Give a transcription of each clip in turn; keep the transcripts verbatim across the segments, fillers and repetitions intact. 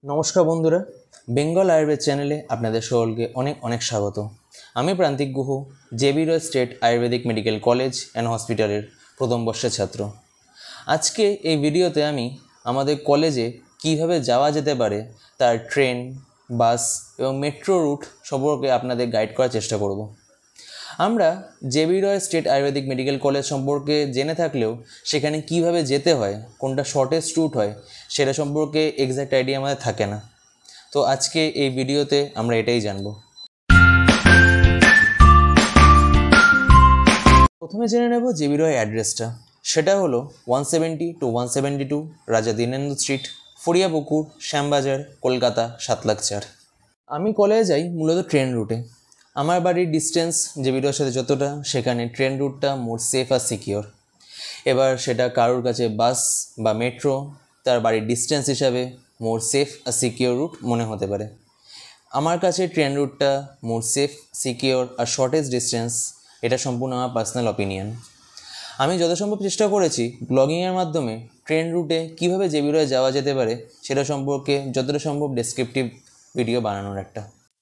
নমস্কার বন্ধুরা, বেঙ্গল আয়ুর্বেদ চ্যানেলে আপনাদের সকলকে অনেক অনেক স্বাগত। আমি Prantik Guha, JB Roy State Ayurvedic Medical College and হসপিটালের প্রথম বর্ষের ছাত্র। আজকে এই ভিডিওতে আমি আমাদের কলেজে কিভাবে যাওয়া যেতে পারে তার ট্রেন, বাস এবং মেট্রো রুট সম্পর্কে আপনাদের গাইড করার চেষ্টা করব। আমরা JB Roy State Ayurvedic Medical College সম্পর্কে জেনে থাকলেও সেখানে কিভাবে যেতে হয়, কোনটা শর্টেস্ট রুট হয়, সেটা সম্পর্কে এক্স্যাক্ট আইডিয়া আমাদের থাকে না। তো আজকে এই ভিডিওতে আমরা এটাই জানব। প্রথমে জেনে নেব জেবি রয় অ্যাড্রেসটা। সেটা হলো one seventy two one seventy two Raja Dinendra Street, Phariapukur, Shyambazar, Kolkata সাত লাখ চার। আমি কলেজে যাই মূলত ট্রেন রুটে। আমার বাড়ির ডিস্টেন্স জেবি রয়ের সাথে যতটা, সেখানে ট্রেন রুটটা মোর সেফ আর সিকিওর। এবার সেটা কারোর কাছে বাস বা মেট্রো তার বাড়ির ডিস্টেন্স হিসাবে মোর সেফ আর সিকিওর রুট মনে হতে পারে। আমার কাছে ট্রেন রুটটা মোর সেফ, সিকিওর আর শর্টেস্ট ডিস্টেন্স, এটা সম্পূর্ণ আমার পার্সোনাল অপিনিয়ন। আমি যথাসম্ভব চেষ্টা করেছি ব্লগিংয়ের মাধ্যমে ট্রেন রুটে কীভাবে জেবি রয়ে যাওয়া যেতে পারে সেটা সম্পর্কে যতটা সম্ভব ডেসক্রিপটিভ ভিডিও বানানোর একটা।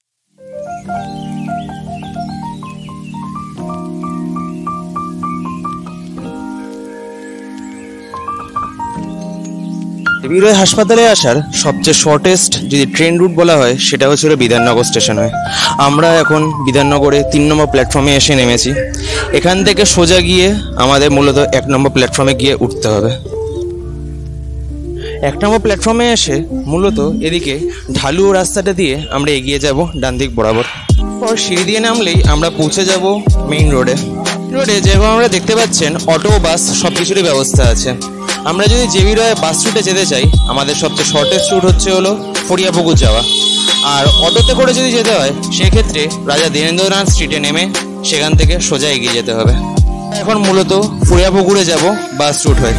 জেবি রয় হাসপাতালে আসার সবচেয়ে শর্টেস্ট যদি ট্রেন রুট বলা হয় সেটা হচ্ছে বিধাননগর স্টেশন হয়। আমরা এখন বিধাননগরে তিন নম্বর প্ল্যাটফর্মে এসে নেমেছি। এখান থেকে সোজা গিয়ে আমাদের মূলত এক নম্বর প্ল্যাটফর্মে গিয়ে উঠতে হবে। এক নম্বর প্ল্যাটফর্মে এসে মূলত এদিকে ঢালু রাস্তাটা দিয়ে আমরা এগিয়ে যাব ডান দিক বরাবর। পর সিঁড়ি দিয়ে নামলেই আমরা পৌঁছে যাব মেইন রোডে। রোডে যেরকম আমরা দেখতে পাচ্ছেন অটো, বাস সব কিছুরই ব্যবস্থা আছে। আমরা যদি জেবি রয় বাস রুটে যেতে চাই, আমাদের সবচেয়ে শর্টেস্ট রুট হচ্ছে হলো ফড়িয়াপুকুর যাওয়া। আর অটোতে করে যদি যেতে হয় সেক্ষেত্রে রাজা দীনেন্দ্রনাথ স্ট্রিটে নেমে সেখান থেকে সোজা এগিয়ে যেতে হবে। এখন মূলত ফড়িয়াপুকুরে যাব বাস রুট হয়ে।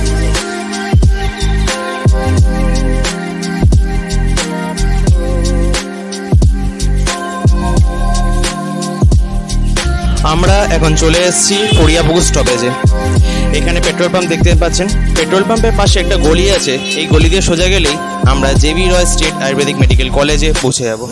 আমরা এখন চলে এসেছি ফড়িয়াপুকুর স্টপেজে। এখানে পেট্রোল পাম্প দেখতে পাচ্ছেন। পেট্রোল পাম্পের পাশে একটা গলি আছে। এই গলি দিয়ে সোজা গেলেই আমরা JB Roy State Ayurvedic Medical কলেজে পৌঁছে যাব।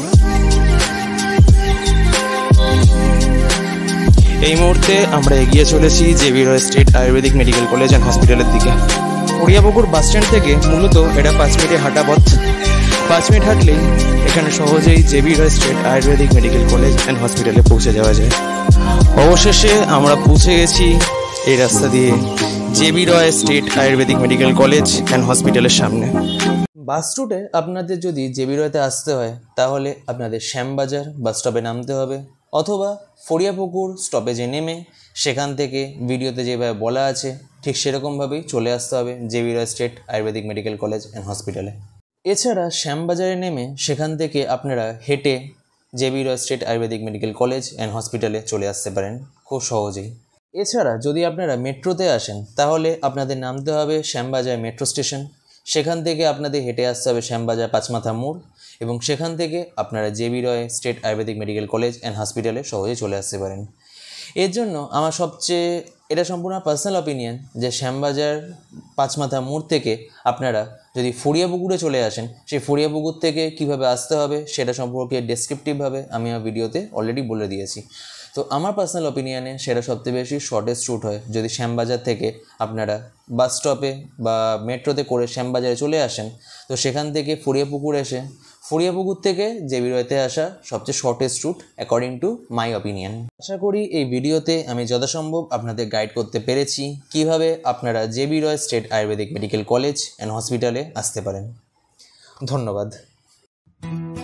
এই মুহূর্তে আমরা এগিয়ে চলেছি JB Roy State Ayurvedic Medical College and হসপিটালের দিকে। ফড়িয়াপুকুর বাস স্ট্যান্ড থেকে মূলত এটা পাঁচ মিনিটের হাঁটা পথ। পাঁচ মিনিট হাঁটলেই এখানে সহজেই JB Roy State Ayurvedic Medical College and হসপিটালে পৌঁছে যাওয়া যায়। অবশেষে আমরা পৌঁছে গেছি এই রাস্তা দিয়ে JB Roy State Ayurvedic Medical College and হসপিটালের সামনে। বাস রুটে আপনাদের যদি জেবি রয়তে আসতে হয় তাহলে আপনাদের শ্যামবাজার বাস স্টপে নামতে হবে, অথবা ফড়িয়াপুকুর স্টপেজে নেমে সেখান থেকে ভিডিওতে যেভাবে বলা আছে ঠিক সেরকমভাবেই চলে আসতে হবে JB Roy State Ayurvedic Medical College and হসপিটালে। এছাড়া শ্যামবাজারে নেমে সেখান থেকে আপনারা হেঁটে JB Roy State Ayurvedic Medical College and হসপিটালে চলে আসতে পারেন খুব সহজেই। এছাড়া যদি আপনারা মেট্রোতে আসেন তাহলে আপনাদের নামতে হবে শ্যামবাজার মেট্রো স্টেশন। সেখান থেকে আপনাদের হেঁটে আসতে হবে শ্যামবাজার পাঁচমাথা মোড়, এবং সেখান থেকে আপনারা JB Roy State Ayurvedic Medical College and হসপিটালে সহজে চলে আসতে পারেন। এর জন্য আমার সবচেয়ে এটা সম্পূর্ণ পার্সোনাল অপিনিয়ন যে শ্যামবাজার পাঁচমাথা মোড় থেকে আপনারা যদি ফড়িয়াপুকুরে চলে আসেন, সেই ফড়িয়াপুকুর থেকে কিভাবে আসতে হবে সেটা সম্পর্কে ডেসক্রিপটিভভাবে আমি আমার ভিডিওতে অলরেডি বলে দিয়েছি। তো আমার পার্সোনাল অপিনিয়নে সেটা সবচেয়ে বেশি শর্টেস্ট রুট হয় যদি শ্যামবাজার থেকে আপনারা বাস স্টপে বা মেট্রোতে করে শ্যামবাজারে চলে আসেন। তো সেখান থেকে ফড়িয়াপুকুর এসে ফড়িয়াপুকুর থেকে জেবি রয়তে আসা সবচেয়ে shortest route according to my opinion. আশা করি এই ভিডিওতে আমি যথাসম্ভব আপনাদের গাইড করতে পেরেছি কিভাবে আপনারা JB Roy State Ayurvedic Medical College and হসপিটালে আসতে পারেন। ধন্যবাদ।